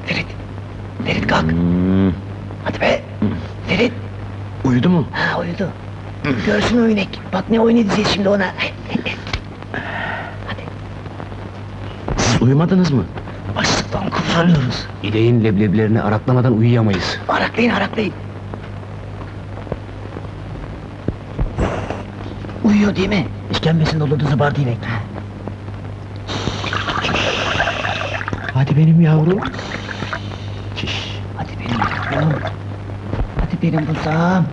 Ferit! Ferit kalk! Hadi be! Ferit! Uyudu mu? Ha uyudu. Görsün o inek. Bak ne oyun edeceğiz şimdi ona. Hadi. Siz uyumadınız mı? Açlıktan kıvranıyoruz. İneğin leblebilerini araklamadan uyuyamayız. Araklayın araklayın. Uyuyor değil mi? İşkembesinde olurdu zıbardı inek. Hadi benim yavrum. Hadi benim yavrum. Hadi benim buzağım.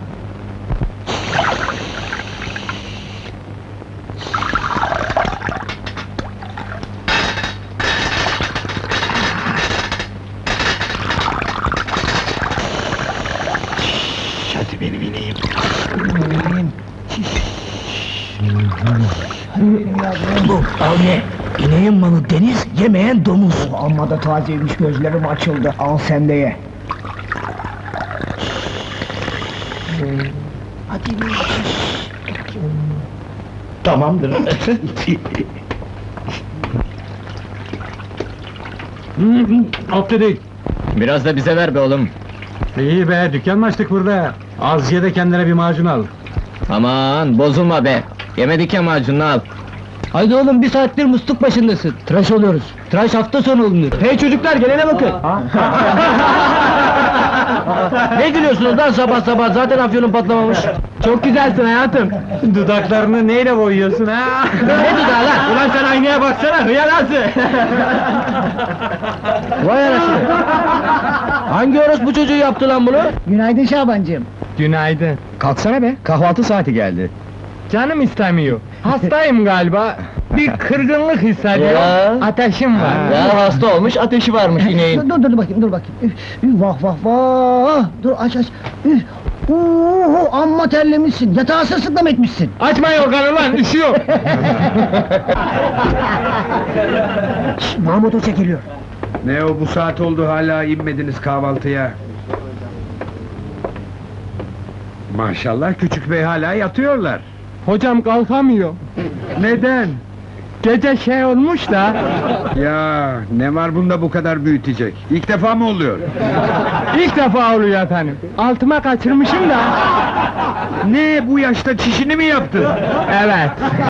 Hadi benim ineğim. Benim. Hadi benim yavrum. Bu avni. İneğin malı deniz, yemeyen domuz. Amma da tazeymiş, gözlerim açıldı. Al sen de ye. Hadi ineğim. Tamamdır. Alt dedik. Biraz da bize ver be oğlum. İyi be, dükkan mı açtık burada? Az ye de kendine bir macun al. Aman bozulma be. Yemedik ya macununu al. Haydi oğlum, bir saattir musluk başındasın. Tıraş oluyoruz. Tıraş hafta sonu olunur. Hey çocuklar, gelene bakın! Ne gülüyorsunuz lan sabah sabah, zaten afyonun patlamamış. Çok güzelsin hayatım. Dudaklarını neyle boyuyorsun ha? Ne dudağı lan? Ulan sen aynaya baksana, hıyarası! Vay anasını! Hangi orospu çocuğu yaptı lan bunu? Günaydın Şabancığım. Günaydın. Kalksana be, kahvaltı saati geldi. Canım istemiyor. Hastayım galiba. Bir kırgınlık hissediyorum. Ya. Ateşim var. Ya hasta olmuş, ateşi varmış ineğin. Dur bakayım, dur bakayım. Vah vah vah! Dur aç. Amma terlemişsin, yatağı sırılsıklam etmişsin. Açma yorganı lan, üşüyor. Mahmut Hoca geliyor. Ne o, bu saat oldu hala inmediniz kahvaltıya? Maşallah, küçük bey hala yatıyorlar. Hocam kalkamıyor. Neden? Gece şey olmuş da. Ya ne var bunda bu kadar büyütecek? İlk defa mı oluyor? İlk defa oluyor efendim. Altıma kaçırmışım da. Ne, bu yaşta çişini mi yaptın? Evet.